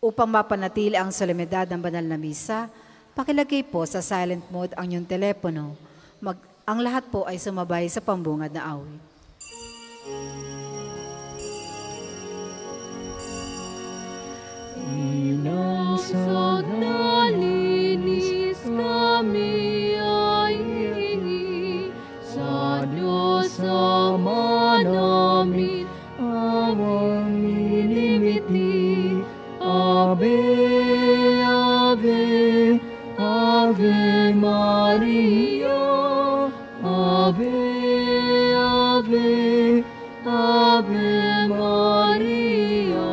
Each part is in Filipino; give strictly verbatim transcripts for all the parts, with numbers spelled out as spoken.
Upang mapanatili ang solemnidad ng banal na misa, pakilagay po sa silent mode ang inyong telepono. Mag ang lahat po ay sumabay sa pambungad na awit. Inangsag na linis kami ay hihingi sa Diyos Ama namin awang minimiti. Ave, Ave, Ave Maria, Ave, Ave, Ave Maria.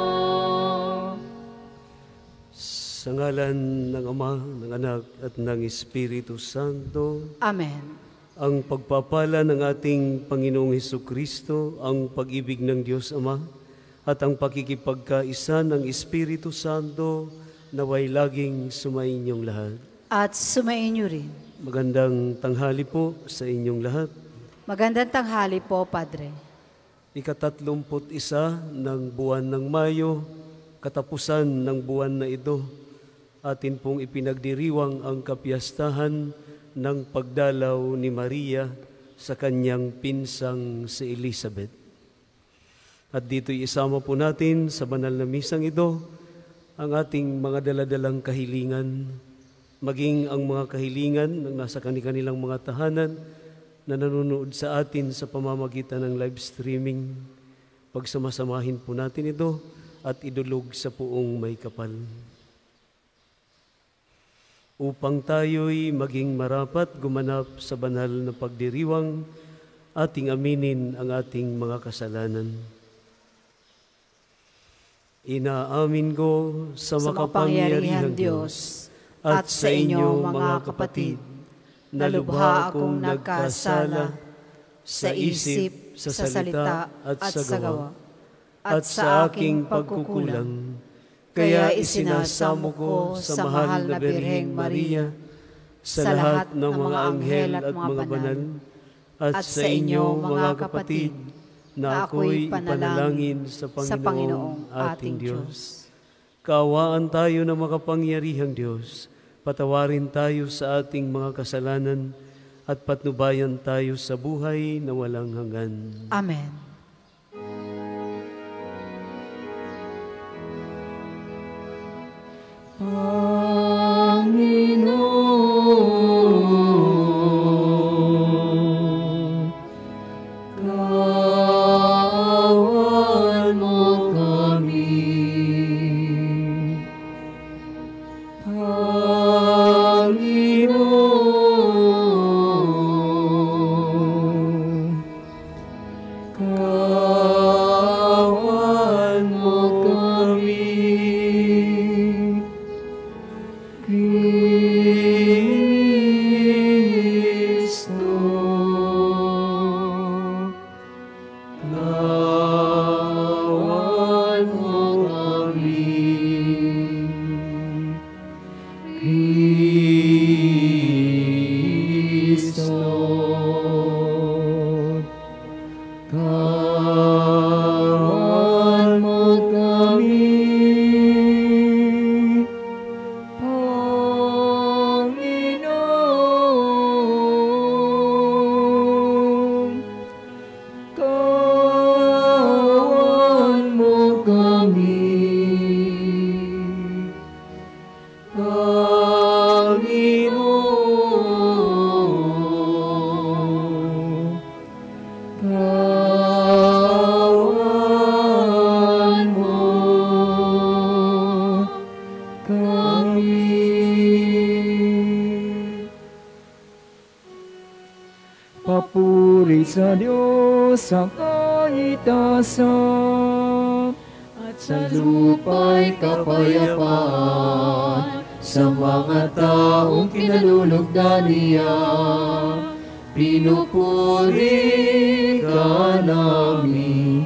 Sa ngalan ng Ama, ng Anak, at ng Espiritu Santo. Amen. Ang pagpapala ng ating Panginoong Hesukristo, ang pag-ibig ng Diyos Ama, at ang pakikipagkaisa ng Espiritu Santo, naway laging sumainyong lahat. At sumainyo rin. Magandang tanghali po sa inyong lahat. Magandang tanghali po, Padre. Ikatatlumput isa ng buwan ng Mayo, katapusan ng buwan na ito, atin pong ipinagdiriwang ang kapiyastahan ng pagdalaw ni Maria sa kanyang pinsang si Elizabeth. At dito'y isama po natin sa banal na misang ito ang ating mga daladalang kahilingan, maging ang mga kahilingan ng nasa kanilang mga tahanan na nanonood sa atin sa pamamagitan ng live streaming. Pagsamasamahin po natin ito at idulog sa puong may kapal. Upang tayo'y maging marapat gumanap sa banal na pagdiriwang, ating aminin ang ating mga kasalanan. Inaamin ko sa makapangyarihang Diyos at sa inyo mga kapatid, na lubha akong nagkasala sa isip, sa salita at sa gawa, at sa aking pagkukulang. Kaya isinasamo ko sa mahal na Birheng Maria, sa lahat ng mga anghel at mga banal, at sa inyo mga kapatid, na ako'y panalangin sa Panginoong, sa Panginoong ating Diyos. Kaawaan tayo ng makapangyarihang Diyos, patawarin tayo sa ating mga kasalanan, at patnubayan tayo sa buhay na walang hanggan. Amen. Panginoon, kaawaan mo kami. Panginoon, kaawaan mo kami. Kristo, kaawaan mo kami. Kristo, kaawaan mo kami. Panginoon, kaawaan mo kami. Panginoon, kaawaan mo kami. Papuri sa Diyos sa kaitasan, at sa lupa'y kapayapaan sa mga taong kinalulugdan niya. Pinupuri ka namin,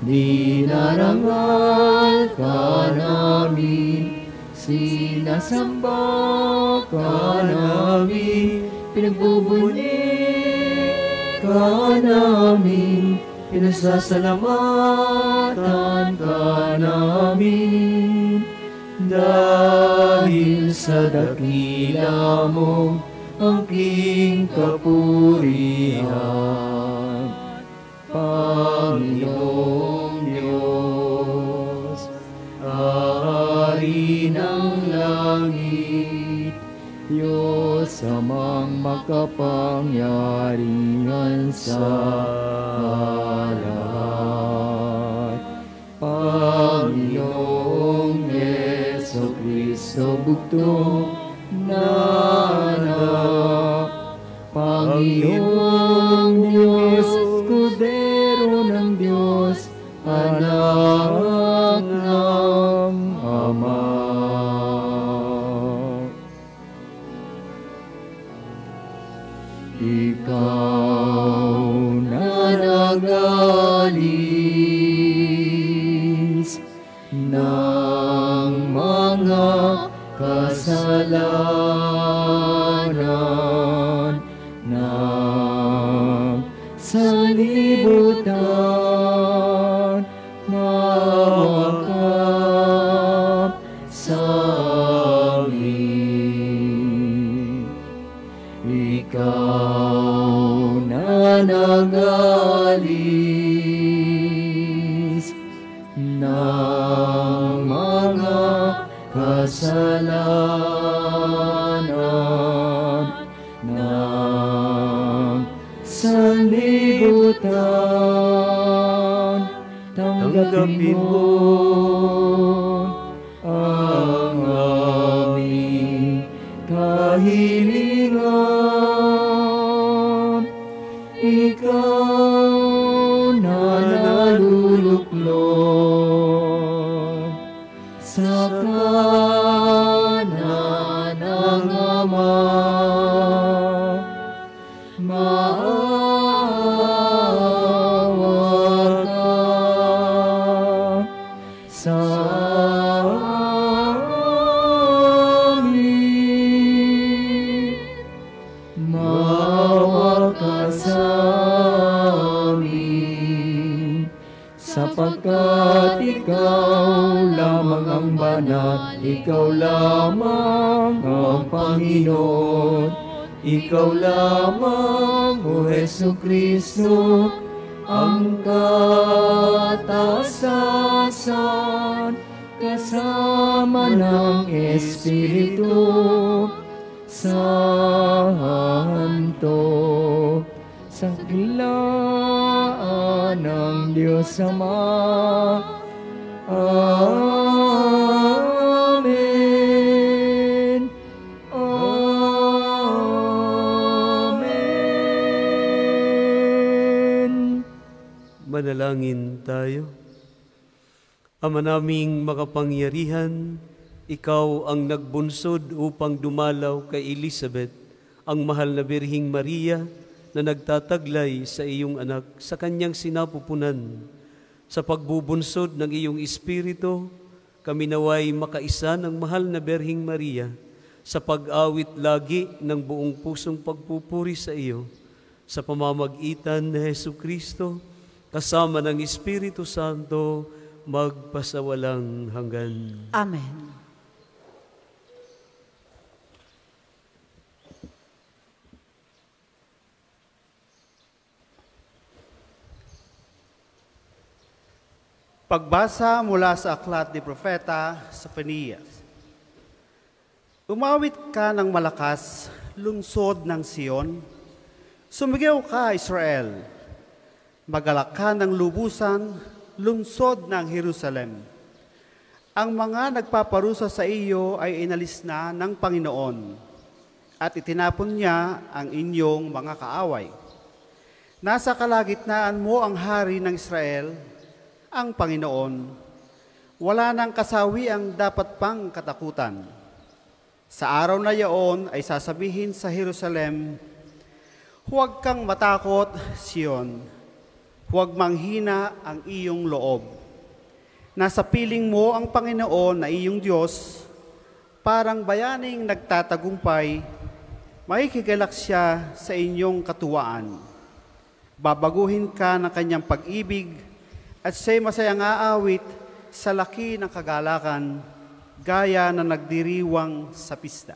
dinarangal ka namin, sinasamba ka namin, pinagbubuli ka namin, pinasasalamatan ka namin. Dahil sa dakila mong angking kapurihan, Panginoong Diyos, Hari ng langit, Diyos amang makapangyarihan sa lahat. Panginoong Jesucristo, bugtong na anak, Panginoong Diyos, Kordero ng Diyos, anak ng Ama. Ikaw na nagalis ng mga kasalanan ng sanlibutan, maawa ka sa amin. Ikaw na nagalis ng mga kasalanan ng sanlibutan, tanggapin mo ang aming kahilingan. Ikaw na naluluklod sa kanan ng Ama, maawa ka sa amin. Maawa ka sa amin, sapagkat ikaw lamang ang banal, ikaw lamang ang Panginoon, ikaw lamang, O Jesucristo, ang katasasan, kasama ng Espiritu Santo, sa gilaan ng Diyos Ama. Amen. Amen. Manalangin tayo. Ama naming makapangyarihan, ikaw ang nagbunsod upang dumalaw kay Elizabeth, ang mahal na Birhing Maria, na nagtataglay sa iyong anak sa kanyang sinapupunan. Sa pagbubunsod ng iyong Espiritu, kami naway makaisa ng mahal na Birhing Maria sa pag-awit lagi ng buong pusong pagpupuri sa iyo, sa pamamagitan ni Jesucristo, kasama ng Espiritu Santo, magpasawalang hanggan. Amen. Pagbasa mula sa aklat ni Propeta Soponias. Umawit ka ng malakas, lungsod ng Sion. Sumigaw ka, Israel. Magalak ka ng lubusan, lungsod ng Jerusalem. Ang mga nagpaparusa sa iyo ay inalis na ng Panginoon, at itinapon niya ang inyong mga kaaway. Nasa kalagitnaan mo ang hari ng Israel, ang Panginoon. Wala nang kasawi ang dapat pang katakutan. Sa araw na yaon ay sasabihin sa Jerusalem, huwag kang matakot, Sion. Huwag manghina ang iyong loob. Nasa piling mo ang Panginoon na iyong Diyos, parang bayaning nagtatagumpay, makikigalak siya sa inyong katuwaan. Babaguhin ka ng kanyang pag-ibig, at siya'y masayang aawit sa laki ng kagalakan. gaya na nagdiriwang sa pista.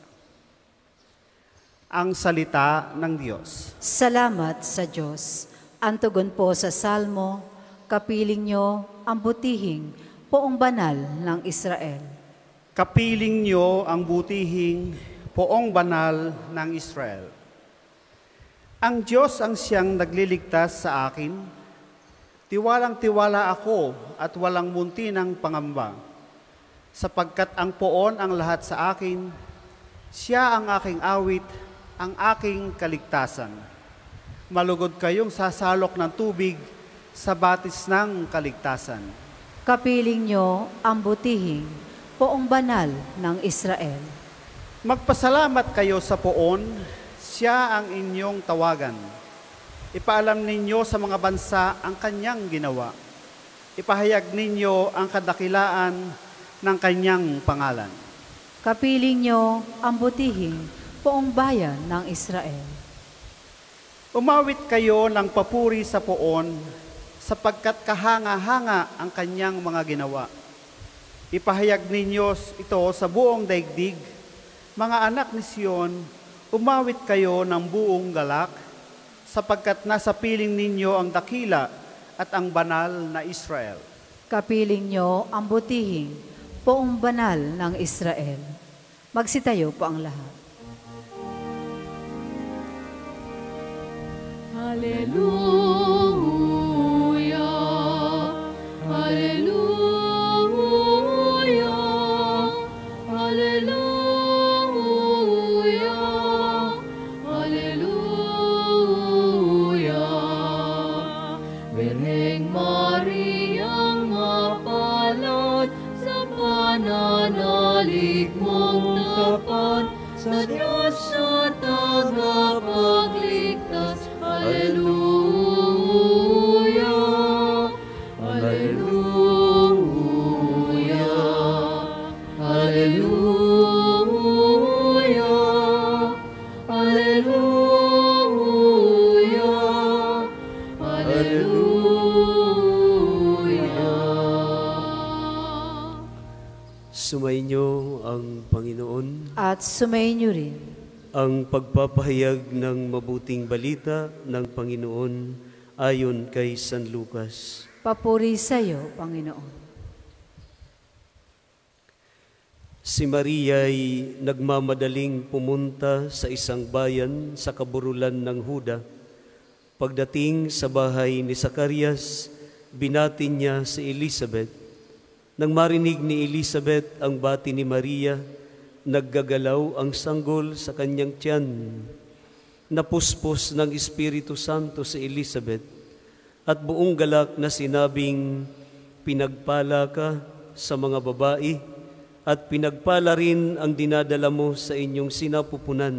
Ang salita ng Diyos. Salamat sa Diyos. Ang tugon po sa Salmo, kapiling nyo ang butihing poong banal ng Israel. Kapiling nyo ang butihing poong banal ng Israel. Ang Diyos ang siyang nagliligtas sa akin. Tiwalang-tiwala ako at walang munti ng pangamba. Sapagkat ang poon ang lahat sa akin, siya ang aking awit, ang aking kaligtasan. Malugod kayong sasalok ng tubig sa batis ng kaligtasan. Kapiling nyo ang butihing poong banal ng Israel. Magpasalamat kayo sa poon, siya ang inyong tawagan. Ipaalam ninyo sa mga bansa ang kanyang ginawa. Ipahayag ninyo ang kadakilaan ng kanyang pangalan. Kapiling nyo ang butihing poong bayan ng Israel. Umawit kayo ng papuri sa poon, sapagkat kahanga-hanga ang kanyang mga ginawa. Ipahayag ninyo ito sa buong daigdig. Mga anak ni Sion, umawit kayo ng buong galak, sapagkat nasa piling ninyo ang dakila at ang banal na Israel. Kapiling nyo ang butihing poong banal ng Israel. Magsitayo po ang lahat. Hallelujah, Hallelujah, Hallelujah, Hallelujah. Birheng Mariang mapalad sa pananalig mong tapat, sa Diyos na tagapagligtas. Hallelujah, Hallelujah, Hallelujah, Hallelujah, Hallelujah. Sumainyo ang Panginoon. At sumayin nyo rin Ang pagpapahayag ng mabuting balita ng Panginoon ayon kay San Lucas. papuri sa iyo, Panginoon. Si Maria ay nagmamadaling pumunta sa isang bayan sa kaburulan ng Huda. Pagdating sa bahay ni Zacarias, binati niya si Elizabeth. Nang marinig ni Elizabeth ang bati ni Maria, naggagalaw ang sanggol sa kanyang tiyan. Napuspos ng Espiritu Santo si Elizabeth at buong galak na sinabing, pinagpala ka sa mga babae at pinagpala rin ang dinadala mo sa inyong sinapupunan.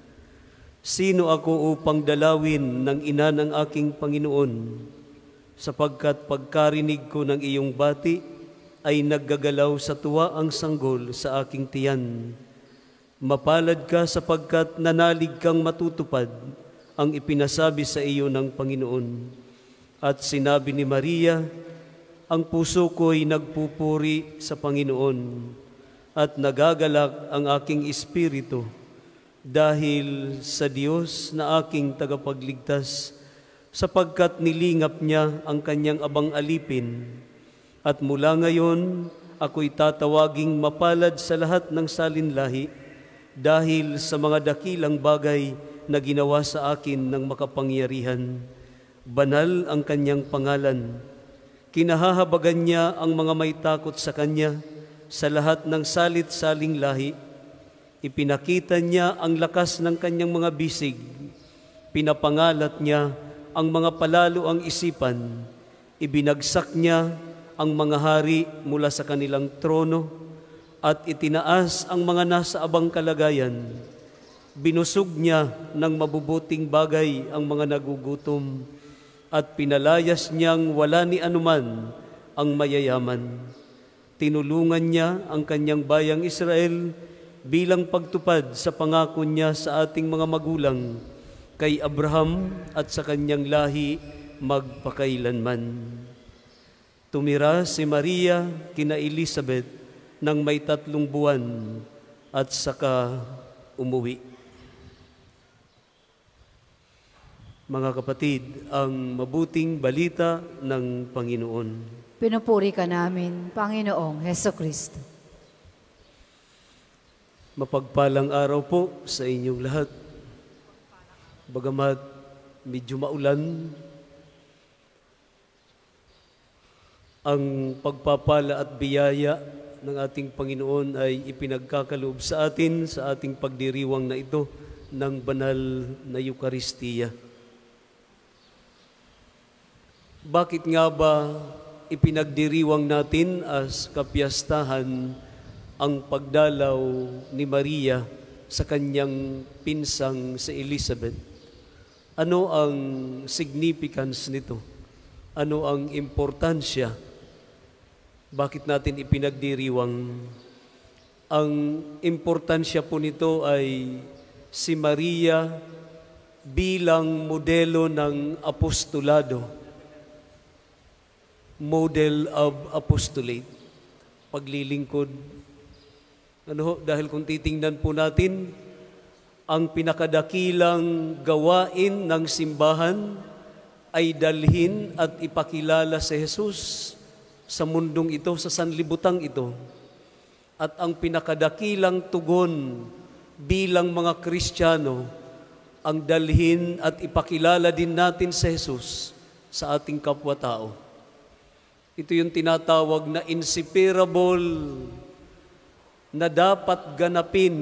Sino ako upang dalawin ng ina ng aking Panginoon? Sapagkat pagkarinig ko ng iyong bati, ay naggagalaw sa tuwa ang sanggol sa aking tiyan. Mapalad ka sapagkat nanalig kang matutupad ang ipinasabi sa iyo ng Panginoon. At sinabi ni Maria, ang puso ko'y nagpupuri sa Panginoon at nagagalak ang aking espiritu dahil sa Diyos na aking tagapagligtas, sapagkat nilingap niya ang kanyang abang alipin. At mula ngayon, ako'y tatawaging mapalad sa lahat ng salinlahi dahil sa mga dakilang bagay na ginawa sa akin ng makapangyarihan. Banal ang kanyang pangalan. Kinahahabagan niya ang mga may takot sa kanya sa lahat ng salit-saling lahi. Ipinakita niya ang lakas ng kanyang mga bisig. Pinapangalat niya ang mga palalo ang isipan. Ibinagsak niya ang mga hari mula sa kanilang trono at itinaas ang mga nasa abang kalagayan. Binusog niya ng mabubuting bagay ang mga nagugutom at pinalayas niyang wala ni anuman ang mayayaman. Tinulungan niya ang kanyang bayang Israel bilang pagtupad sa pangako niya sa ating mga magulang, kay Abraham at sa kanyang lahi magpakailanman. Tumira si Maria kina Elizabeth ng may tatlong buwan at saka umuwi. Mga kapatid, ang mabuting balita ng Panginoon. Pinupuri ka namin, Panginoong Heso Kristo. Mapagpalang araw po sa inyong lahat. Bagamat medyo maulan, ang pagpapala at biyaya ng ating Panginoon ay ipinagkakaloob sa atin sa ating pagdiriwang na ito ng banal na Eukaristiya. Bakit nga ba ipinagdiriwang natin as kapiyastahan ang pagdalaw ni Maria sa kanyang pinsang si Elizabeth? Ano ang significance nito? Ano ang importansya? Bakit natin ipinagdiriwang? Ang importansya po nito ay si Maria bilang modelo ng apostolado. Model of apostolate. Paglilingkod. Ano ho? Dahil kung titingnan po natin, ang pinakadakilang gawain ng simbahan ay dalhin at ipakilala si Jesus sa mundong ito, sa sanlibutan ito. At ang pinakadakilang tugon bilang mga Kristiyano, ang dalhin at ipakilala din natin si Jesus sa ating kapwa-tao. Ito yung tinatawag na inseparable na dapat ganapin,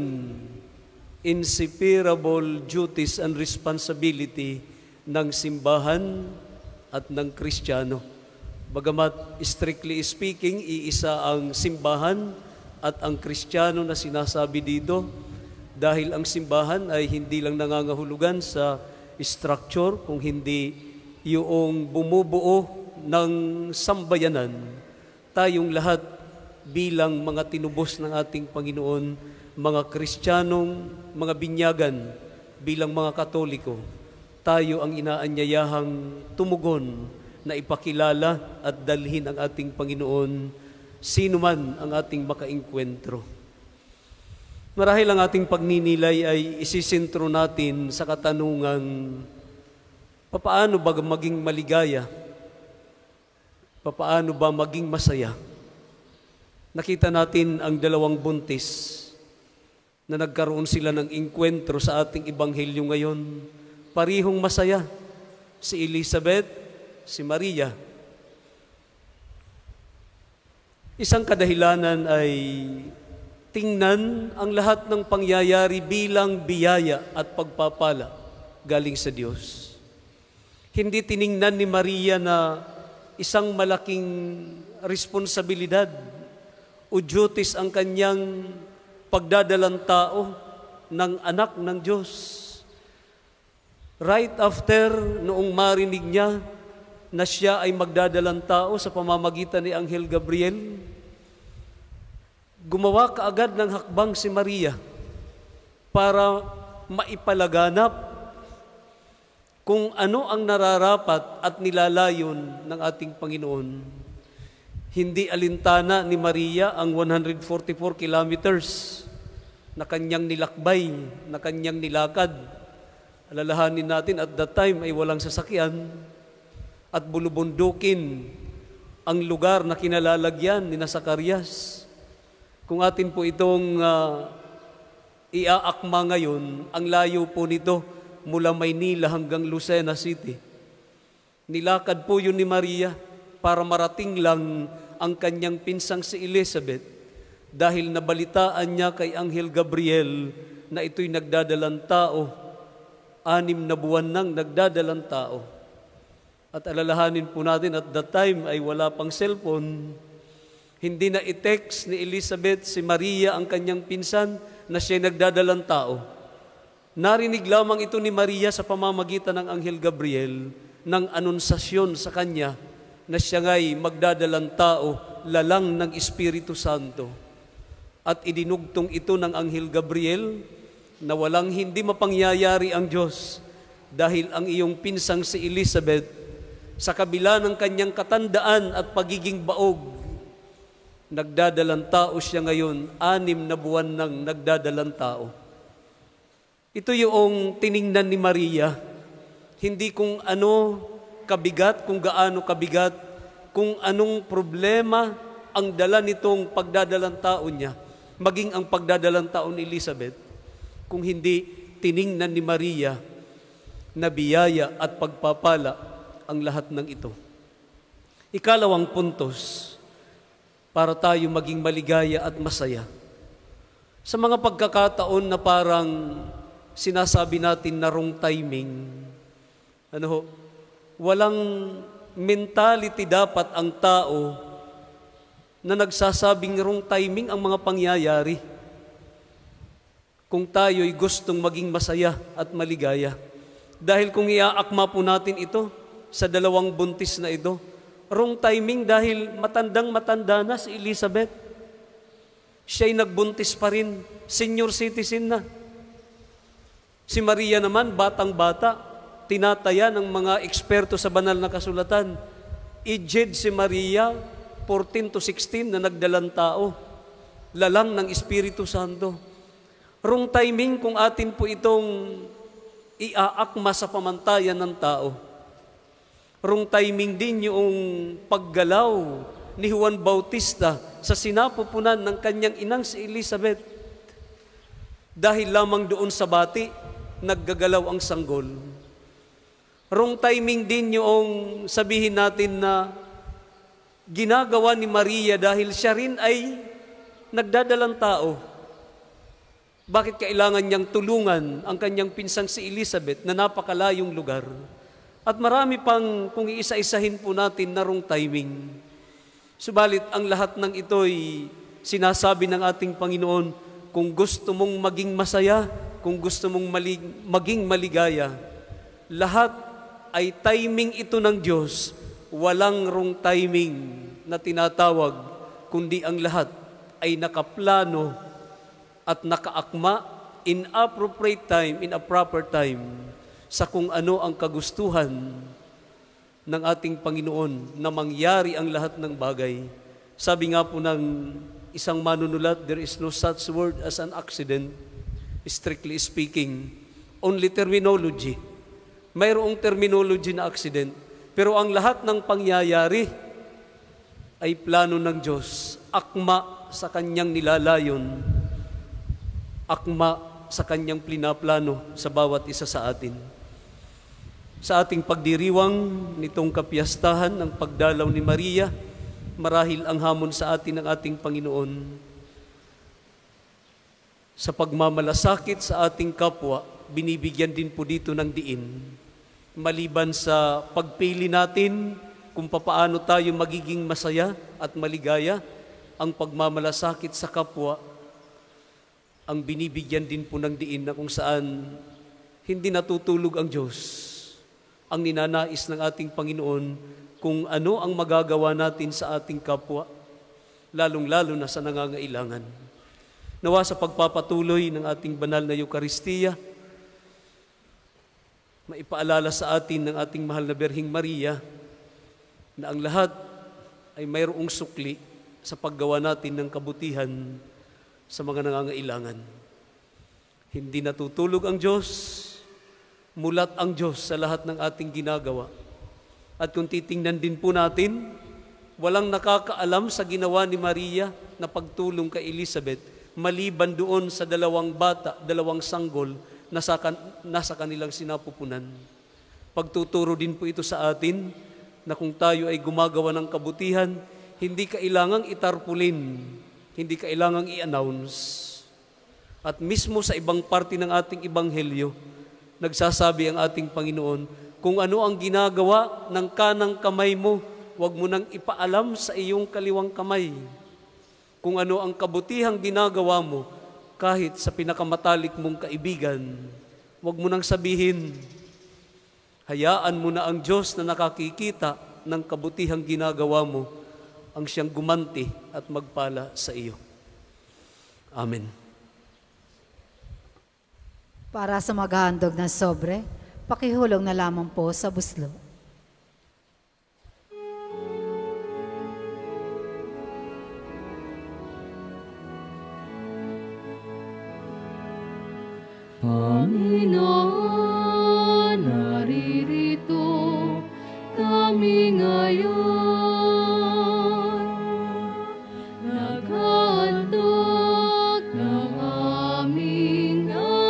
inseparable duties and responsibility ng simbahan at ng Kristiyano. Bagamat strictly speaking, iisa ang simbahan at ang Kristiyano na sinasabi dito, dahil ang simbahan ay hindi lang nangangahulugan sa structure, kung hindi yung bumubuo ng sambayanan, tayong lahat bilang mga tinubos ng ating Panginoon, mga Kristiyanong, mga binyagan, bilang mga Katoliko, tayo ang inaanyayahang tumugon na ipakilala at dalhin ang ating Panginoon sino man ang ating makainkwentro. Marahil ang ating pagninilay ay isisentro natin sa katanungang papaano ba maging maligaya? Papaano ba maging masaya? Nakita natin ang dalawang buntis na nagkaroon sila ng inkwentro sa ating ebanghelyo ngayon. Parihong masaya. Si Elizabeth, si Maria. Isang kadahilanan ay tingnan ang lahat ng pangyayari bilang biyaya at pagpapala galing sa Diyos. Hindi tiningnan ni Maria na isang malaking responsibilidad o duties ang kanyang pagdadalang tao ng anak ng Diyos. Right after noong marinig niya na siya ay magdadalang tao sa pamamagitan ni Anghel Gabriel, gumawa kaagad ng hakbang si Maria para maipalaganap kung ano ang nararapat at nilalayon ng ating Panginoon. Hindi alintana ni Maria ang one hundred forty-four kilometers na kanyang nilakbay, na kanyang nilakad. Alalahanin natin at that time ay walang sasakyan at bulubundukin ang lugar na kinalalagyan ni Zacarias. Kung atin po itong uh, iaakma ngayon, ang layo po nito mula Maynila hanggang Lucena City. Nilakad po yun ni Maria para marating lang ang kanyang pinsang si Elizabeth dahil nabalitaan niya kay Anghel Gabriel na ito'y nagdadalang tao, anim na buwan nang nagdadalang tao. At alalahanin po natin at that time ay wala pang cellphone. Hindi na i-text ni Elizabeth si Maria ang kanyang pinsan na siya nagdadalang tao. Narinig lamang ito ni Maria sa pamamagitan ng Anghel Gabriel ng anunsasyon sa kanya na siya nga'y magdadalang tao, lalang ng Espiritu Santo. At idinugtong ito ng Anghel Gabriel na walang hindi mapangyayari ang Diyos dahil ang iyong pinsang si Elizabeth, sa kabila ng kanyang katandaan at pagiging baog, Nagdadalang tao siya ngayon, anim na buwan nang nagdadalang tao. Ito yung tiningnan ni Maria, hindi kung ano kabigat, kung gaano kabigat, kung anong problema ang dala nitong pagdadalang tao niya, maging ang pagdadalang tao ni Elizabeth, kung hindi tiningnan ni Maria na biyaya at pagpapala ang lahat ng ito. Ikalawang puntos, para tayo maging maligaya at masaya. Sa mga pagkakataon na parang sinasabi natin na wrong timing, ano ho, walang mentality dapat ang tao na nagsasabing wrong timing ang mga pangyayari. Kung tayo'y gustong maging masaya at maligaya. Dahil kung iaakma po natin ito sa dalawang buntis na ito, wrong timing dahil matandang matanda na si Elizabeth. Siya'y nagbuntis pa rin, senior citizen na. Si Maria naman, batang-bata, tinataya ng mga eksperto sa banal na kasulatan. Aged si Maria, fourteen to sixteen na nagdalang tao, lalang ng Espiritu Santo. Wrong timing kung atin po itong iaakma sa pamantayan ng tao. Wrong timing din yung paggalaw ni Juan Bautista sa sinapupunan ng kanyang inang si Elizabeth. Dahil lamang doon sa bati, naggagalaw ang sanggol. Wrong timing din yung sabihin natin na ginagawa ni Maria dahil siya rin ay nagdadalang tao. Bakit kailangan niyang tulungan ang kanyang pinsang si Elizabeth na napakalayong lugar? At marami pang kung iisa-isahin po natin na wrong timing. Subalit ang lahat ng ito'y sinasabi ng ating Panginoon, kung gusto mong maging masaya, kung gusto mong malig maging maligaya, lahat ay timing ito ng Diyos. Walang wrong timing na tinatawag, kundi ang lahat ay nakaplano at nakaakma in appropriate time, in a proper time, sa kung ano ang kagustuhan ng ating Panginoon na mangyari ang lahat ng bagay. Sabi nga po ng isang manunulat, there is no such word as an accident, strictly speaking, only terminology. Mayroong terminology na accident, pero ang lahat ng pangyayari ay plano ng Diyos, akma sa Kanyang nilalayon, akma sa Kanyang plinaplano sa bawat isa sa atin. Sa ating pagdiriwang nitong kapiyastahan ng pagdalaw ni Maria, marahil ang hamon sa atin ng ating Panginoon sa pagmamalasakit sa ating kapwa, binibigyan din po dito ng diin. Maliban sa pagpili natin kung papaano tayo magiging masaya at maligaya, ang pagmamalasakit sa kapwa, ang binibigyan din po ng diin na kung saan hindi natutulog ang Diyos. Ang ninanais ng ating Panginoon kung ano ang magagawa natin sa ating kapwa, lalong-lalo na sa nangangailangan. Nawa sa pagpapatuloy ng ating banal na Eucharistia, maipaalala sa atin ng ating mahal na Berhing Maria na ang lahat ay mayroong sukli sa paggawa natin ng kabutihan sa mga nangangailangan. Hindi natutulog ang Diyos, mulat ang Diyos sa lahat ng ating ginagawa. At kung titingnan din po natin, walang nakakaalam sa ginawa ni Maria na pagtulong kay Elizabeth, maliban doon sa dalawang bata, dalawang sanggol na sa, kan nasa kanilang sinapupunan. Pagtuturo din po ito sa atin na kung tayo ay gumagawa ng kabutihan, hindi kailangang itarpulin, hindi kailangang i-announce. At mismo sa ibang parte ng ating ebanghelyo, nagsasabi ang ating Panginoon, kung ano ang ginagawa ng kanang kamay mo, huwag mo nang ipaalam sa iyong kaliwang kamay. Kung ano ang kabutihang ginagawa mo, kahit sa pinakamatalik mong kaibigan, huwag mo nang sabihin. Hayaan mo na ang Diyos na nakakikita ng kabutihang ginagawa mo, ang siyang gumanti at magpala sa iyo. Amen. Para sa maghahandog ng sobre, pakihulog na lamang po sa buslo. Panginoon, naririto kami ngayon, naghahandog ng aming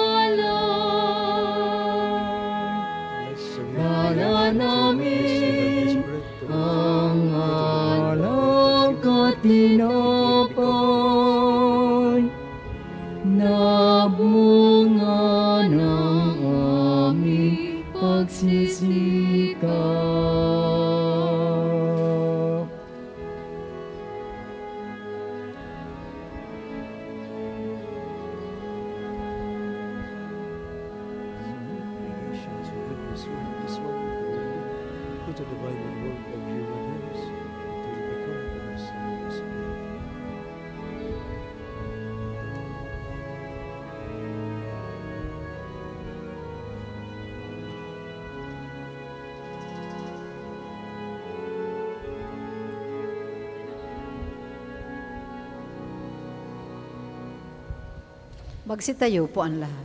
alay. Dala namin ang alak at tinapay na bunga ng aming pagsisikap. Put the divine work of human hands until we become our sons. Magsitayo po ang lahat.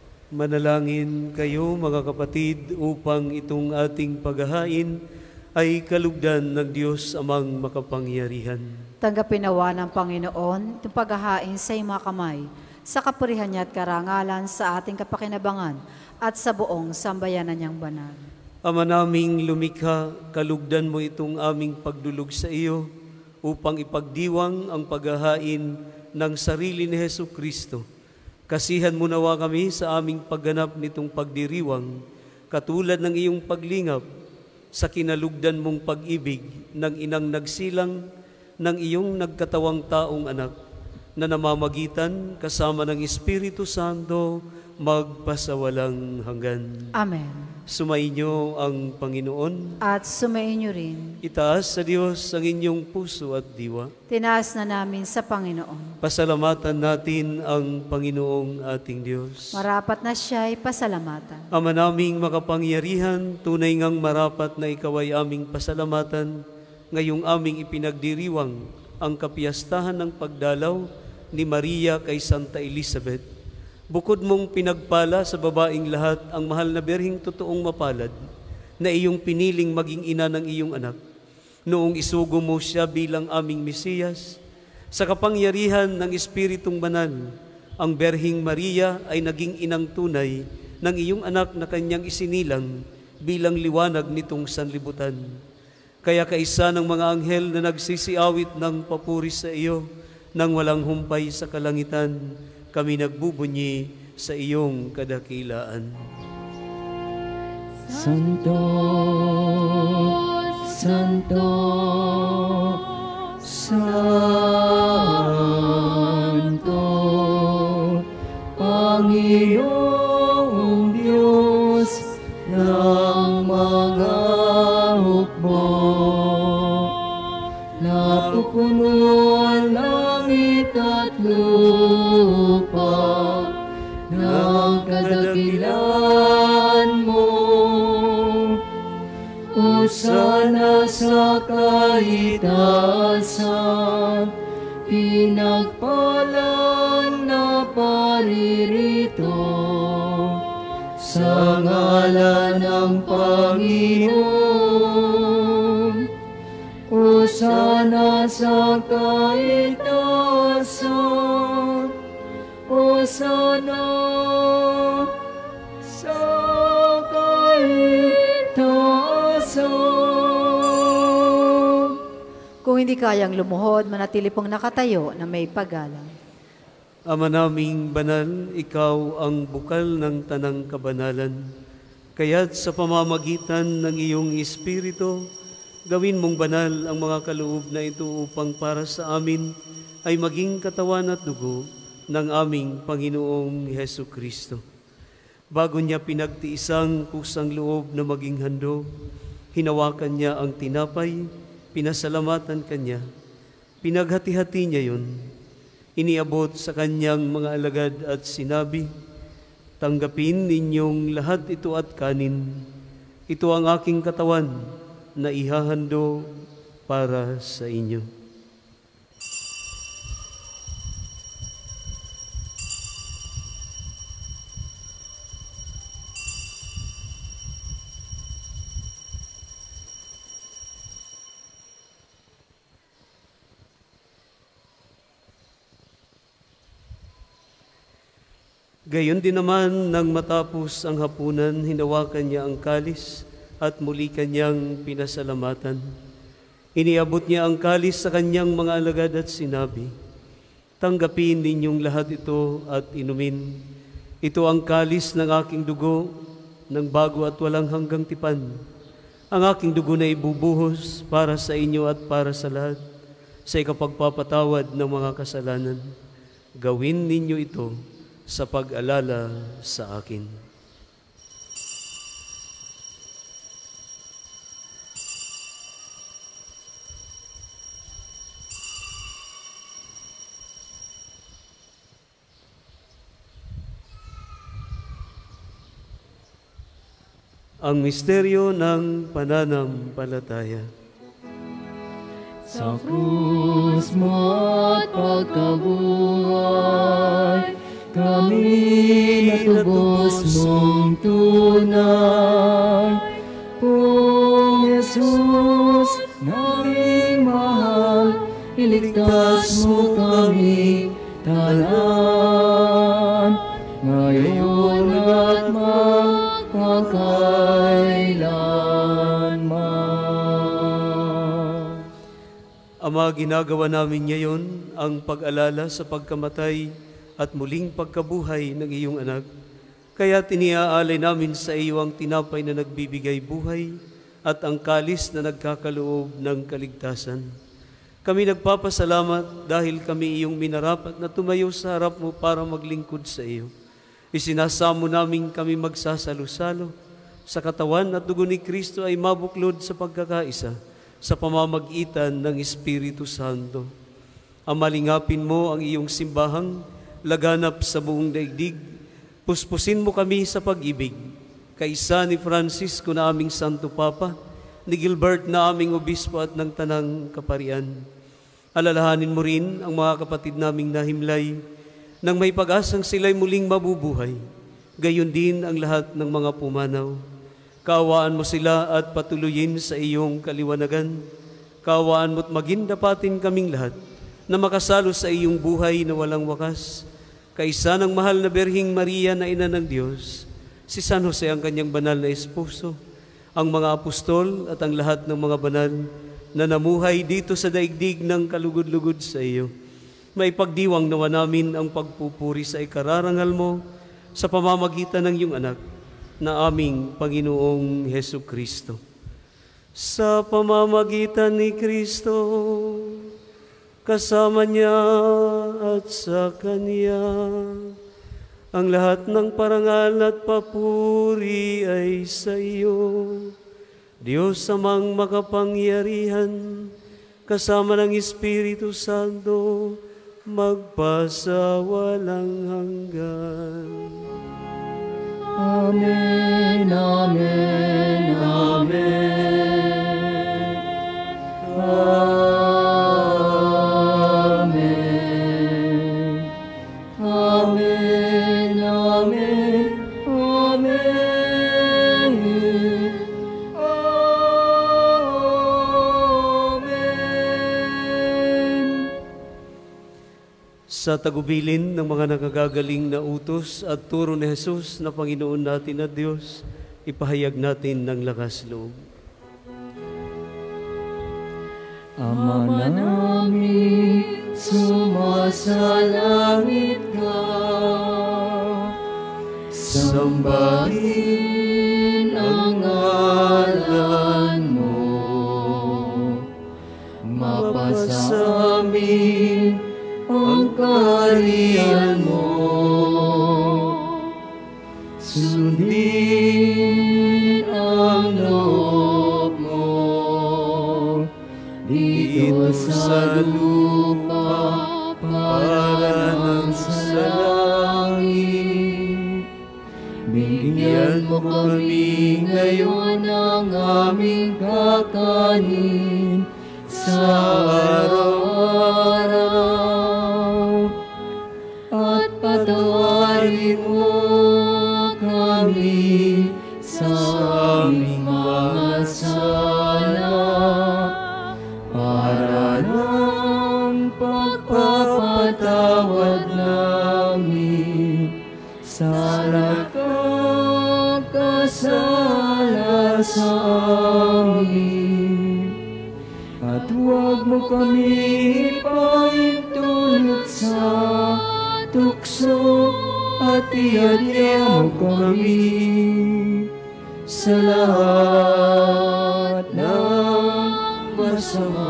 Manalangin kayo mga kapatid upang itong ating paghahain ay kalugdan ng Diyos amang makapangyarihan. Tanggapin nawa ng Panginoon itong paghahain sa iyong mga kamay, sa kapurihan niya at karangalan sa ating kapakinabangan at sa buong sambayanan niyang banal. Ama naming lumikha, kalugdan mo itong aming pagdulog sa iyo upang ipagdiwang ang paghahain ng sarili ni Hesu Kristo. Kasihan mo nawa kami sa aming pagganap nitong pagdiriwang, katulad ng iyong paglingap sa kinalugdan mong pag-ibig ng inang nagsilang ng iyong nagkatawang taong anak, na namamagitan kasama ng Espiritu Santo magpasawalang hanggan. Amen. Sumainyo ang Panginoon. At sumainyo rin. Itaas sa Diyos ang inyong puso at diwa. Tinaas na namin sa Panginoon. Pasalamatan natin ang Panginoong ating Diyos. Marapat na siya'y pasalamatan. Ama naming makapangyarihan, tunay ngang marapat na ikaw ay aming pasalamatan, ngayong aming ipinagdiriwang ang kapiyastahan ng pagdalaw ni Maria kay Santa Elizabeth. Bukod mong pinagpala sa babaing lahat ang mahal na Birheng totoong mapalad, na iyong piniling maging ina ng iyong anak, noong isugo mo siya bilang aming Mesiyas, sa kapangyarihan ng Espiritong Banal, ang Birheng Maria ay naging inang tunay ng iyong anak na kanyang isinilang bilang liwanag nitong sanlibutan. Kaya kaisa ng mga anghel na nagsisiawit ng papuri sa iyo, nang walang humpay sa kalangitan, kami nagbubunyi sa iyong kadakilaan. Santo, Santo, Santo, Panginoong Diyos ng mga hukbo, napupuno ang langit at lupa ng kadakilan mo. Hosana sa kaitaasan, pinagpalang na paririto sa ngalan ng Panginoon. Hosana sa kaitaasan, Hosana sa kaitaasan. Kung hindi kayang lumuhod, manatili pong nakatayo na may paggalang. Ama naming banal, ikaw ang bukal ng tanang kabanalan. Kaya't sa pamamagitan ng iyong Espiritu, gawin mong banal ang mga kaloob na ito upang para sa amin ay maging katawan at dugo ng aming Panginoong Hesu Kristo. Bago niya pinagtiisang kusang loob na maging handog, hinawakan niya ang tinapay, pinasalamatan kanya, pinaghati-hati niya yun, iniabot sa kanyang mga alagad at sinabi, tanggapin ninyong lahat ito at kanin, ito ang aking katawan na ihahando para sa inyo. Gayon din naman nang matapos ang hapunan, hinawakan niya ang kalis at muli kanyang pinasalamatan. Iniabot niya ang kalis sa kanyang mga alagad at sinabi, "Tanggapin ninyong lahat ito at inumin. Ito ang kalis ng aking dugo, ng bago at walang hanggang tipan. Ang aking dugo na ibubuhos para sa inyo at para sa lahat, sa ikapagpapatawad ng mga kasalanan. Gawin ninyo ito sa pag-alala sa akin." Ang misteryo ng pananampalataya. Sa krus mo at pagkabuhay, kami natubos mong tunay. Pong Jesus, naming mahal, iligtas mo kami tanan, ngayon at magpakailanman. Ama, ginagawa namin ngayon ang pag-alala sa pagkamatay at muling pagkabuhay ng iyong anak. Kaya tiniaalay namin sa iyo ang tinapay na nagbibigay buhay at ang kalis na nagkakaloob ng kaligtasan. Kami nagpapasalamat dahil kami iyong minarapat na tumayo sa harap mo para maglingkod sa iyo. Isinasamo namin kami magsasalo-salo sa katawan at dugo ni Kristo ay mabuklod sa pagkakaisa sa pamamagitan ng Espiritu Santo. Amalingapin mo ang iyong simbahang laganap sa buong daigdig. Puspusin mo kami sa pag-ibig. Kaisa ni Francisco na aming Santo Papa, ni Gilbert na aming Obispo at ng Tanang Kaparian. Alalahanin mo rin ang mga kapatid naming nahimlay nang may pag-asang sila'y muling mabubuhay. Gayon din ang lahat ng mga pumanaw. Kaawaan mo sila at patuloyin sa iyong kaliwanagan. Kaawaan mo't magindapatin kaming lahat na makasalo sa iyong buhay na walang wakas. Kaisa ng mahal na Birhing Maria na Ina ng Diyos, si San Jose ang kanyang banal na esposo, ang mga apostol at ang lahat ng mga banal na namuhay dito sa daigdig ng kalugod-lugod sa iyo. May pagdiwang nawa namin ang pagpupuri sa ikararangal mo sa pamamagitan ng iyong anak na aming Panginoong Hesu Kristo. Sa pamamagitan ni Kristo, kasama niya at sa Kanya, ang lahat ng parangal at papuri ay sa iyo, Diyos amang makapangyarihan, kasama ng Espiritu Santo, magpasawalang hanggan. Amen, amen, amen. Amen. Amen, amen, amen. Amen. Sa tagubilin ng mga nakagagaling na utos at turo ni Jesus na Panginoon natin at Diyos, ipahayag natin ng lakas loob. Ama namin, sumasalangit ka, sambahin ang ngalan mo, mapasa amin ang kaharian mo, sundin ang loob mo dito sa lupa para ng sa langit. Bigyan mo kami ngayon ng aming kakanin sa araw-araw, at patawarin mo kami sa aming mga sala, para ng pagpapatawad namin sa nagkakasala sa amin. At huwag mo kami paintulot sa tukso, at iadya mo kami sa lahat ng masama.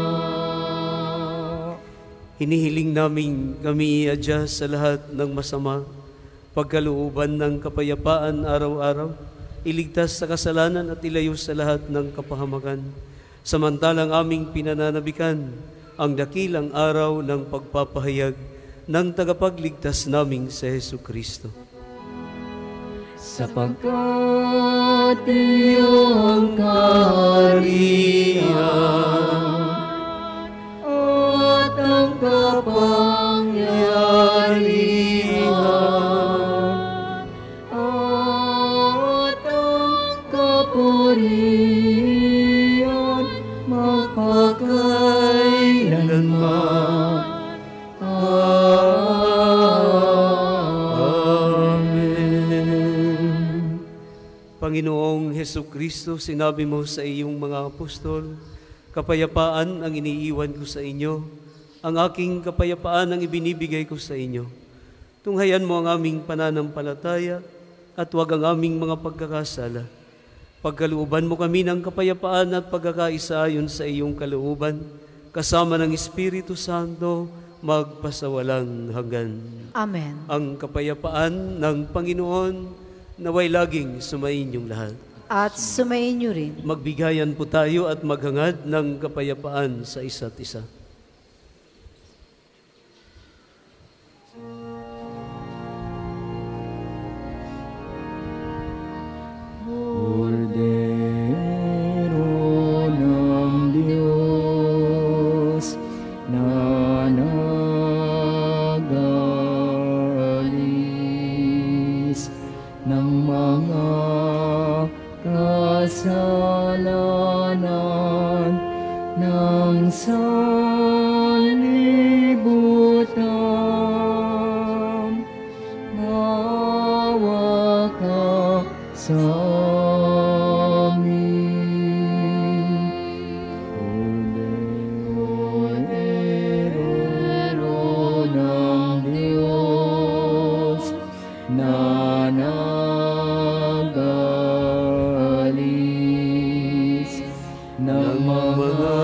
Hinihiling namin kami iadya sa lahat ng masama, pagkalooban ng kapayapaan araw-araw, iligtas sa kasalanan at ilayo sa lahat ng kapahamakan. Samantalang aming pinananabikan ang dakilang araw ng pagpapahayag ng tagapagligtas naming si Hesu Kristo. Sapagkat iyong kaharian at ang kapangyarihan at ang kapurihan magpakailanman. Amen. Panginoong Hesu Kristo, sinabi mo sa iyong mga apostol, kapayapaan ang iniiwan ko sa inyo, ang aking kapayapaan ang ibinibigay ko sa inyo. Tunghayan mo ang aming pananampalataya at huwag ang aming mga pagkakasala. Pagkalooban mo kami ng kapayapaan at pagkakaisa ayon sa iyong kalooban, kasama ng Espiritu Santo, magpasawalang hanggan. Amen. Ang kapayapaan ng Panginoon naway laging sumainyong lahat. At sumayin niyo rin. Magbigayan po tayo at maghangad ng kapayapaan sa isa't isa. Kordero ng Diyos na nag-alis ng mga kasalanan ng sanlibutan, maawa ka sa amin. Kordero ng Diyos na nag-alis ng mga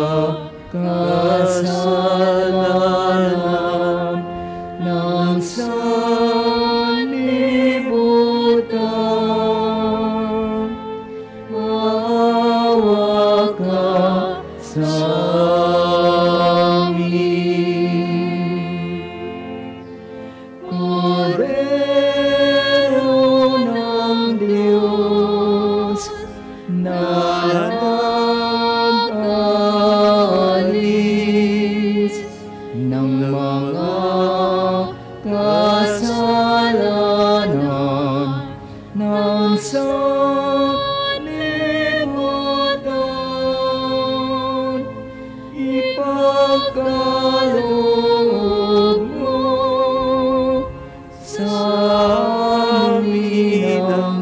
kasalanan ng sanlibutan, maawa ka sa amin. Kordero ng Diyos na nag-alis ng mga kasalanan ng sanlibutan, ipagkaloob mo sa amin ang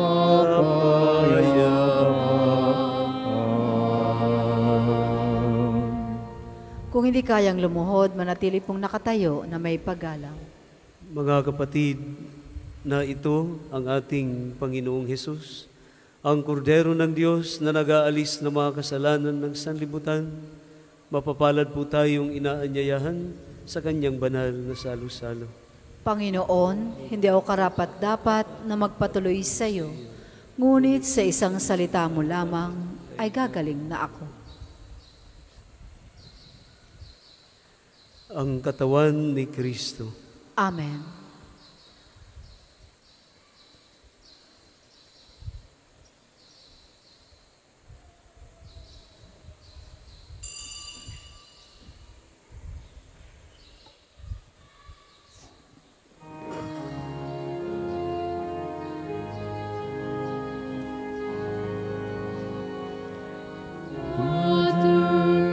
kapayapaan. Kung hindi kayang lumuhod, manatili pong nakatayo na may paggalang. Mga kapatid, na ito ang ating Panginoong Hesus, ang kordero ng Diyos na nag-aalis ng mga kasalanan ng sanlibutan. Mapapalad po tayong inaanyayahan sa kanyang banal na salo-salo. Panginoon, hindi ako karapat-dapat na magpatuloy sa iyo, ngunit sa isang salita mo lamang ay gagaling na ako. Ang katawan ni Kristo. Amen.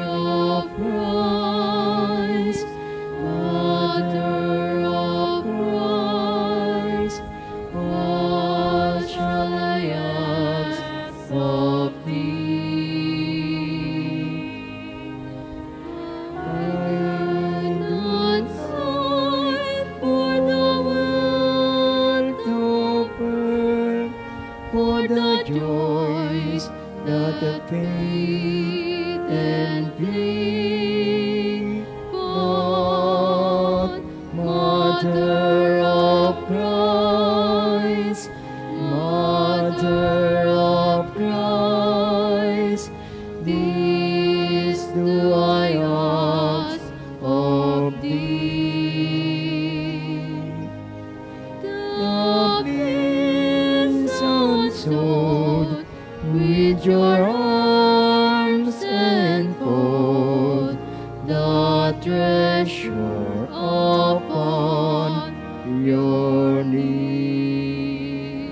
Mother of Christ, Mother of Mother of Christ, Mother of Christ, this do I ask of thee. The prince unsold with your arms enfold the treasure upon your knee.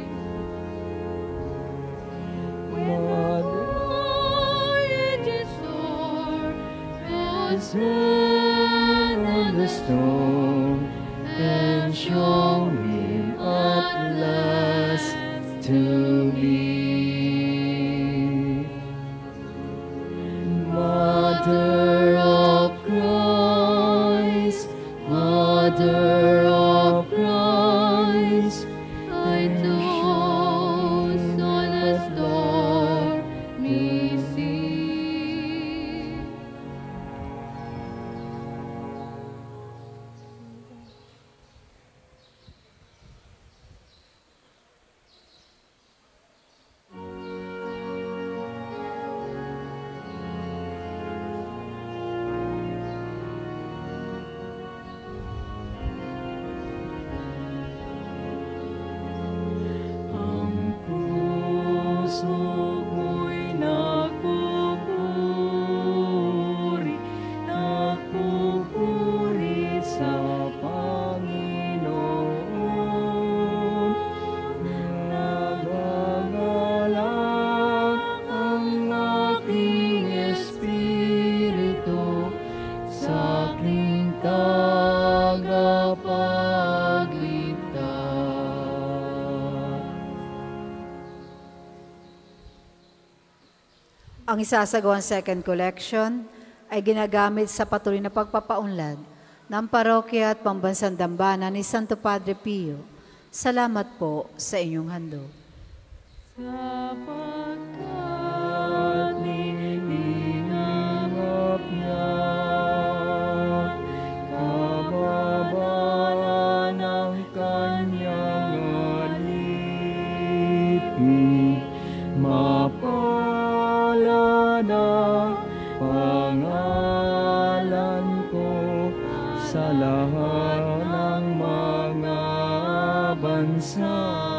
Mother, ages o'er, as well on the stone, and show him at last to me. Mother of Christ, Mother of Christ, I know son as Lord me see. Ang puso ko'y nagpupuri, nagpupuri sa Panginoon. Nagagalak ang aking espiritu sa aking tagapagligtas. Ang isasagawang second collection ay ginagamit sa patuloy na pagpapaunlad ng parokya at pambansang dambana ni Santo Padre Pio. Salamat po sa inyong handog. Sapagkat nininingap niya kababayan ng kanyang alipin, mapalad ang pangalan ko sa lahat ng mga bansa.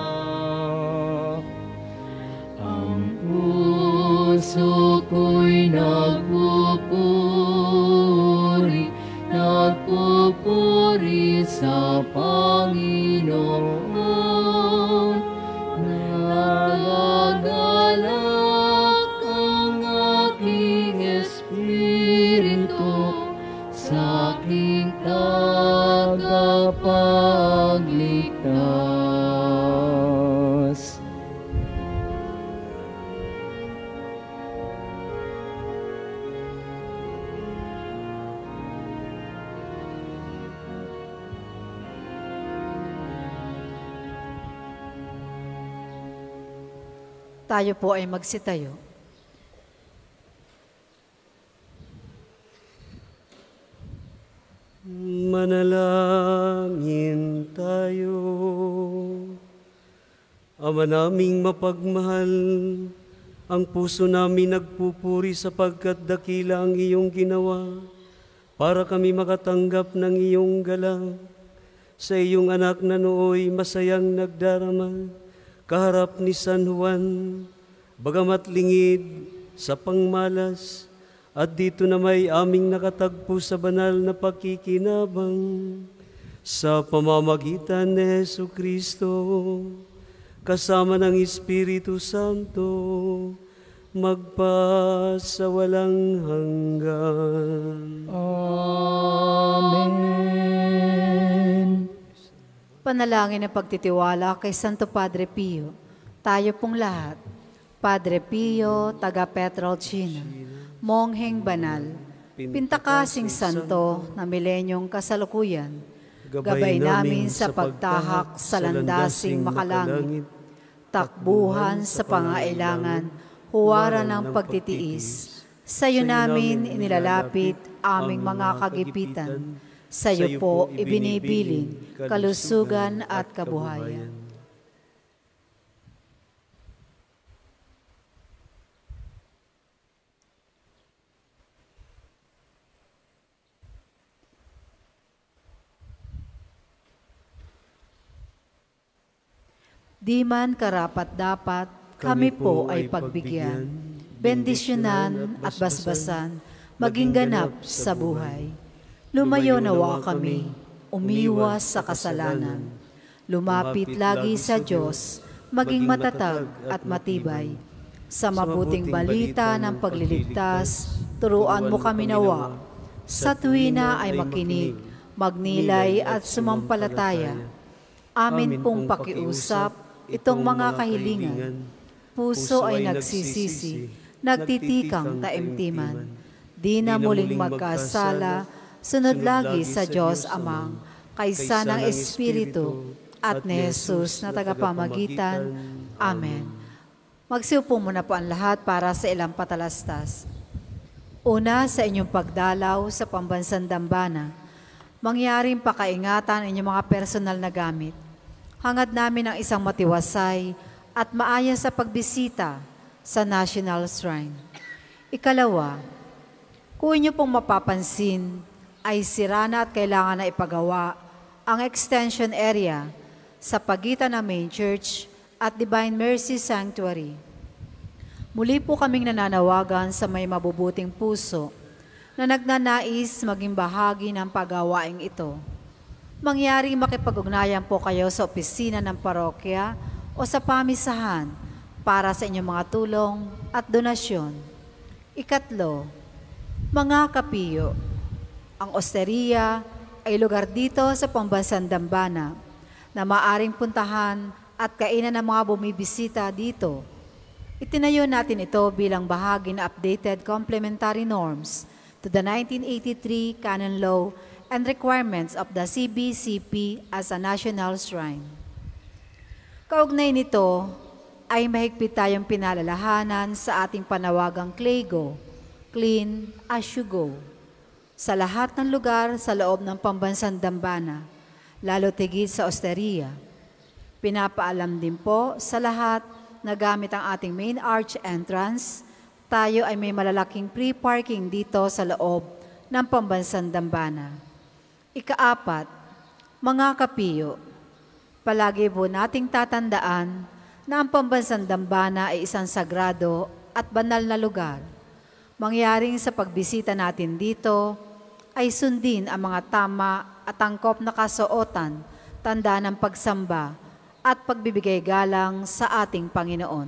Ang puso ko'y nagpupuri, nagpupuri sa Panginoon. Nagagalak ang aking espiritu sa aking tagapagligtas. Tayo po ay magsitayo. Manalangin tayo. Ama naming mapagmahal, ang puso namin nagpupuri sapagkat dakila ang iyong ginawa para kami makatanggap ng iyong galang. Sa iyong anak na nooy masayang nagdarama kaharap ni San Juan, bagamat lingid sa pangmalas, at dito na may aming nakatagpo sa banal na pakikinabang sa pamamagitan ni Jesucristo, kasama ng Espiritu Santo, magpa sa walang hanggan. Amen. Panalangin ng pagtitiwala kay Santo Padre Pio. Tayo pong lahat. Padre Pio, taga Petrolcina, mongheng banal, pintakasing santo na milenyong kasalukuyan, gabay namin sa pagtahak sa landasing makalangit, takbuhan sa pangailangan, huwara ng pagtitiis. Sa iyo namin inilalapit aming mga kagipitan, Sa iyo po ibinibiling kalusugan at kabuhayan. Di man karapat-dapat, kami po ay pagbigyan, bendisyonan at basbasan, maging ganap sa buhay. Lumayo nawa kami, umiwas sa kasalanan, lumapit lagi sa Diyos, maging matatag at matibay. Sa mabuting balita ng pagliligtas, turuan mo kami nawa, sa tuwina ay makinig, magnilay at sumampalataya. Amin pong pakiusap, itong mga kahilingan, puso ay nagsisisi, nagtitikang taimtiman. Di na muling magkasala, sunod lagi sa Diyos Amang, kaysa ng Espiritu at ni Jesus na tagapamagitan. Amen. Magsiupo muna po ang lahat para sa ilang patalastas. Una, sa inyong pagdalaw sa pambansang dambana, mangyaring pakaingatan inyong mga personal na gamit. Hangad namin ang isang matiwasay at maayos sa pagbisita sa National Shrine. Ikalawa, kung inyo pong mapapansin, ay sira na at kailangan na ipagawa ang extension area sa pagitan ng main church at Divine Mercy Sanctuary. Muli po kaming nananawagan sa may mabubuting puso na nagnanais maging bahagi ng pagawaing ito. Mangyaring makipag-ugnayan po kayo sa opisina ng parokya o sa pamisahan para sa inyong mga tulong at donasyon. Ikatlo, mga kapiyo, ang osteria ay lugar dito sa pambansang dambana na maaring puntahan at kainan ng mga bumibisita dito. Itinayo natin ito bilang bahagi na updated complementary norms to the nineteen eighty-three Canon Law and requirements of the C B C P as a national shrine. Kaugnay nito ay mahigpit tayong pinalalahanan sa ating panawagang CLAYGO, Clean as you go, sa lahat ng lugar sa loob ng pambansang dambana, lalo tigit sa osteria. Pinapaalam din po sa lahat na gamit ang ating main arch entrance, tayo ay may malalaking pre-parking dito sa loob ng pambansang dambana. Ikaapat, mga kapiyo, palagi po nating tatandaan na ang pambansang dambana ay isang sagrado at banal na lugar. Mangyaring sa pagbisita natin dito ay sundin ang mga tama at angkop na kasuotan, tanda ng pagsamba at pagbibigay galang sa ating Panginoon.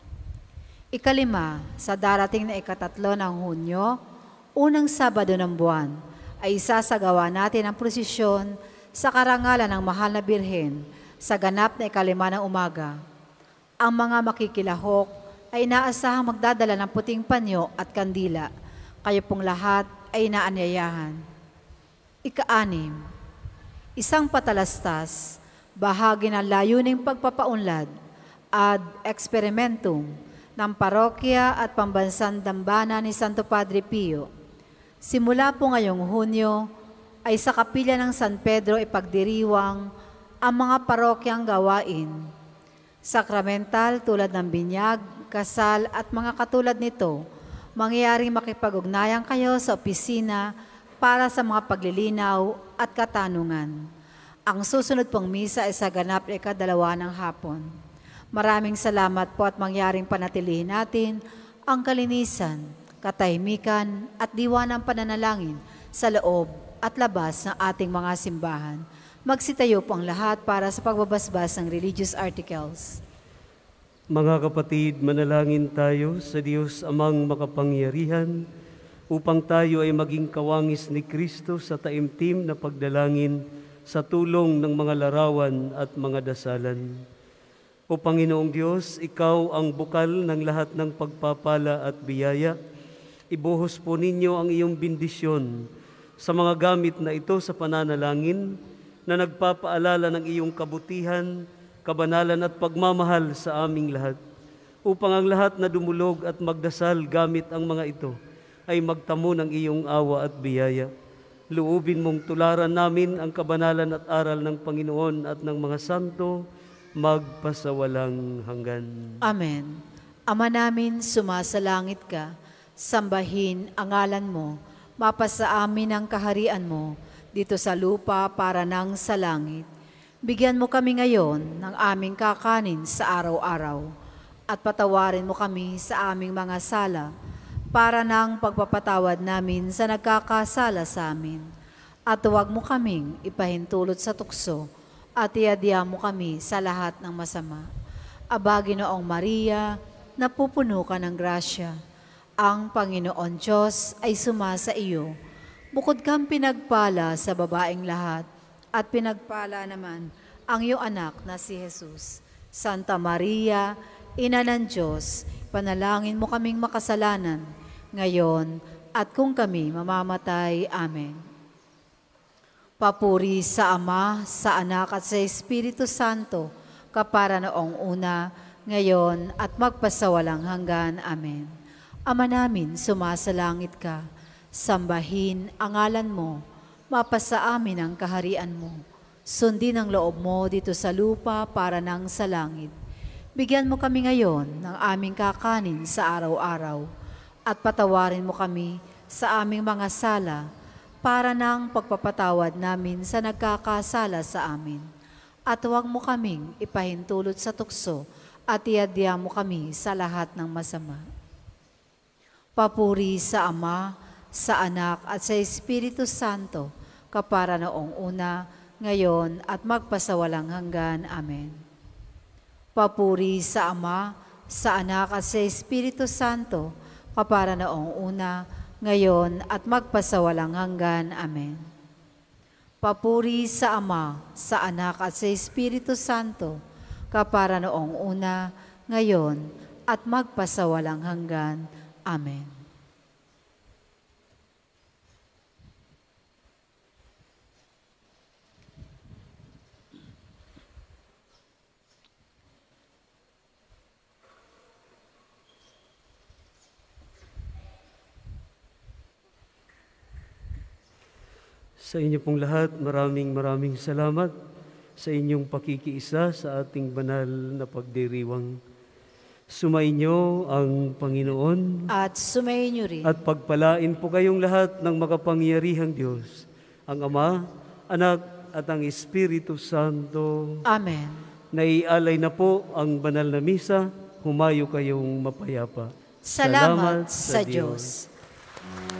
Ikalima, sa darating na ikatatlo ng Hunyo, unang Sabado ng buwan, ay isasagawa natin ang prosesyon sa karangalan ng Mahal na Birhen sa ganap na ikalima ng umaga. Ang mga makikilahok ay inaasahang magdadala ng puting panyo at kandila. Kayo pong lahat ay inaanyayahan. Ika-anim, isang patalastas, bahagi ng layuning pagpapaunlad ad experimentum ng parokya at pambansang dambana ni Santo Padre Pio. Simula po ngayong Hunyo ay sa kapilya ng San Pedro ipagdiriwang ang mga parokyang gawain. Sakramental tulad ng binyag, kasal at mga katulad nito, mangyayaring makipag-ugnayan kayo sa opisina para sa mga paglilinaw at katanungan. Ang susunod pong misa ay sa ganap ikadalawa ng hapon. Maraming salamat po at mangyaring panatilihin natin ang kalinisan, katahimikan at diwa ng pananalangin sa loob at labas ng ating mga simbahan. Magsitayo po ang lahat para sa pagbabasbas ng religious articles. Mga kapatid, manalangin tayo sa Diyos Amang makapangyarihan upang tayo ay maging kawangis ni Kristo sa taimtim na pagdalangin sa tulong ng mga larawan at mga dasalan. O Panginoong Diyos, Ikaw ang bukal ng lahat ng pagpapala at biyaya. Ibuhos po ninyo ang iyong bendisyon sa mga gamit na ito sa pananalangin na nagpapaalala ng iyong kabutihan, kabanalan at pagmamahal sa aming lahat, upang ang lahat na dumulog at magdasal gamit ang mga ito ay magtamo ng iyong awa at biyaya. Loobin mong tularan namin ang kabanalan at aral ng Panginoon at ng mga santo, magpasawalang hanggan. Amen. Ama namin, sumasalangit ka, sambahin ang ngalan mo, mapasa amin ang kaharian mo, dito sa lupa para nang sa langit. Bigyan mo kami ngayon ng aming kakanin sa araw-araw, at patawarin mo kami sa aming mga sala, para nang pagpapatawad namin sa nagkakasala sa amin. At huwag mo kaming ipahintulot sa tukso, at iadya mo kami sa lahat ng masama. Aba, Ginoong Maria, napupuno ka ng grasya. Ang Panginoon Diyos ay sumasa iyo. Bukod kang pinagpala sa babaeng lahat, at pinagpala naman ang iyong anak na si Jesus. Santa Maria, Ina ng Diyos, panalangin mo kaming makasalanan, ngayon at kung kami mamamatay. Amen. Papuri sa Ama, sa Anak at sa Espiritu Santo, kapara noong una, ngayon at magpasawalang hanggan. Amen. Ama namin, sumasalangit ka, sambahin ang ngalan mo, mapasa amin ang kaharian mo, sundin ang loob mo dito sa lupa para nang sa langit. Bigyan mo kami ngayon ng aming kakanin sa araw-araw, at patawarin mo kami sa aming mga sala, para nang pagpapatawad namin sa nagkakasala sa amin. At huwag mo kaming ipahintulot sa tukso, at iadya mo kami sa lahat ng masama. Papuri sa Ama, sa Anak at sa Espiritu Santo, kapara noong una, ngayon at magpasawalang hanggan. Amen. Papuri sa Ama, sa Anak at sa Espiritu Santo, kapara noong una, ngayon at magpasawalang hanggan. Amen. Papuri sa Ama, sa Anak at sa Espiritu Santo, kapara noong una, ngayon at magpasawalang hanggan. Amen. Sa inyo pong lahat, maraming maraming salamat sa inyong pakikiisa sa ating banal na pagdiriwang. Sumainyo ang Panginoon. At sumainyo rin. At pagpalain po kayong lahat ng makapangyarihang Diyos, ang Ama, Anak at ang Espiritu Santo. Amen. Naialay na po ang banal na misa, humayo kayong mapayapa. Salamat, Salamat sa, sa Diyos. Diyos.